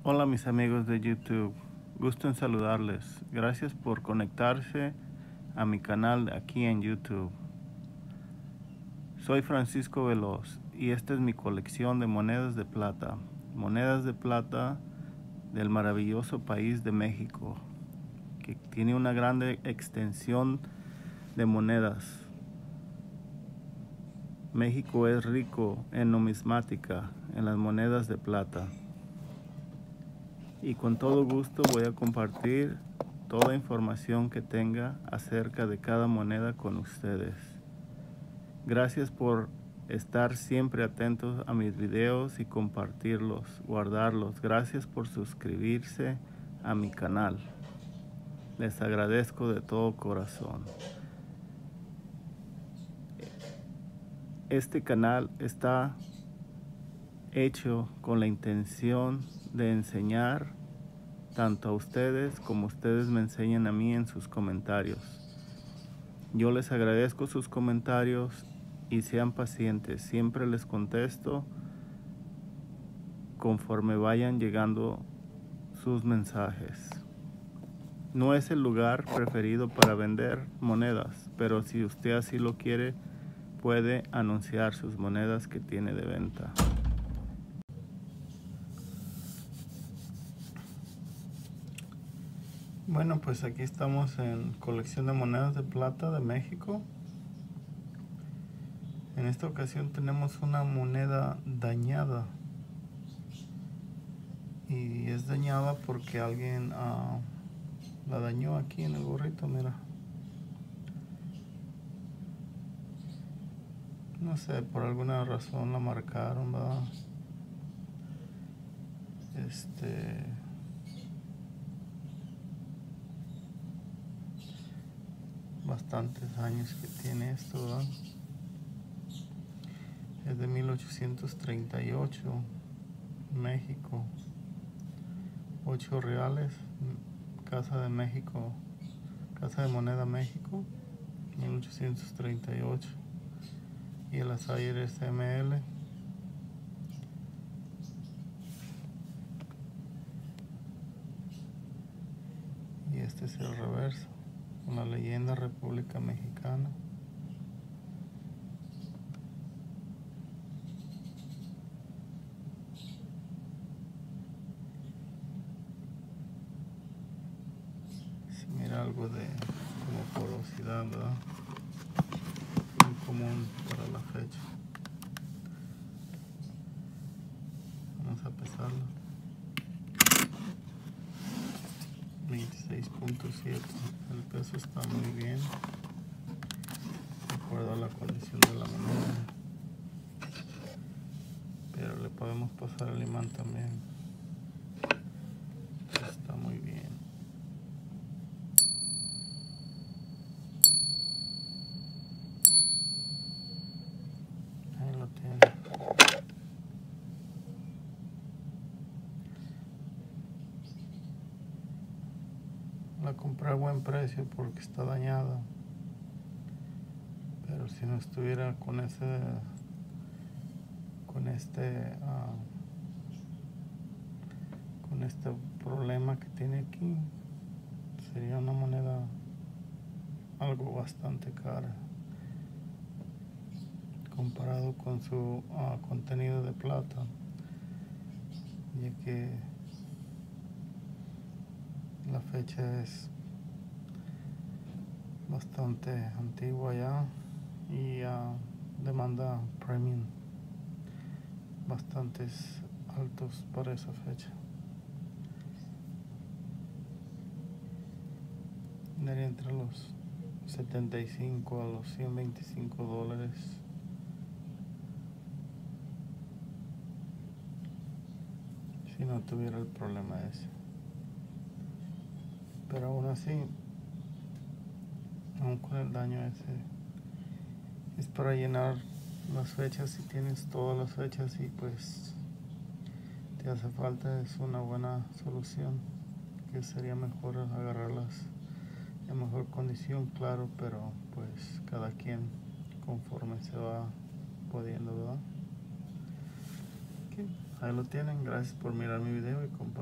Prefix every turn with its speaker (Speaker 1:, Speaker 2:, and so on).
Speaker 1: Hola mis amigos de YouTube, gusto en saludarles. Gracias por conectarse a mi canal aquí en YouTube. Soy Francisco Veloz y esta es mi colección de monedas de plata. Monedas de plata del maravilloso país de México, que tiene una grande extensión de monedas. México es rico en numismática, en las monedas de plata. Y con todo gusto voy a compartir toda información que tenga acerca de cada moneda con ustedes. Gracias por estar siempre atentos a mis videos y compartirlos, guardarlos. Gracias por suscribirse a mi canal. Les agradezco de todo corazón. Este canal está hecho con la intención de enseñar tanto a ustedes como ustedes me enseñan a mí en sus comentarios. Yo les agradezco sus comentarios y sean pacientes. Siempre les contesto conforme vayan llegando sus mensajes. No es el lugar preferido para vender monedas, pero si usted así lo quiere, puede anunciar sus monedas que tiene de venta. Bueno, pues aquí estamos en colección de monedas de plata de México. En esta ocasión tenemos una moneda dañada. Y es dañada porque alguien la dañó aquí en el gorrito, mira. No sé, por alguna razón la marcaron, ¿verdad? Bastantes años que tiene esto, ¿verdad? Es de 1838, México. 8 reales, Casa de México, Casa de Moneda México, 1838. Y el Asayer SML. Y este es el reverso, una leyenda República Mexicana. Se mira algo de como porosidad, ¿verdad? Muy común para la fecha. Vamos a pesarlo. 26.7. El peso está muy bien, de acuerdo a la condición de la moneda. Pero le podemos pasar el imán también. Está muy bien. Ahí lo tiene. La compré a buen precio porque está dañada. Pero si no estuviera con este problema que tiene aquí, sería una moneda algo bastante cara comparado con su contenido de plata, ya que la fecha es bastante antigua ya y demanda premium bastantes altos para esa fecha. Daría entre los 75 a los 125 dólares. Si no tuviera el problema ese. Pero aún así, aún con el daño ese, es para llenar las fechas. Si tienes todas las fechas y pues te hace falta, es una buena solución, que sería mejor agarrarlas en mejor condición, claro, pero pues cada quien conforme se va pudiendo, ¿verdad? Okay. Ahí lo tienen. Gracias por mirar mi video y compartir.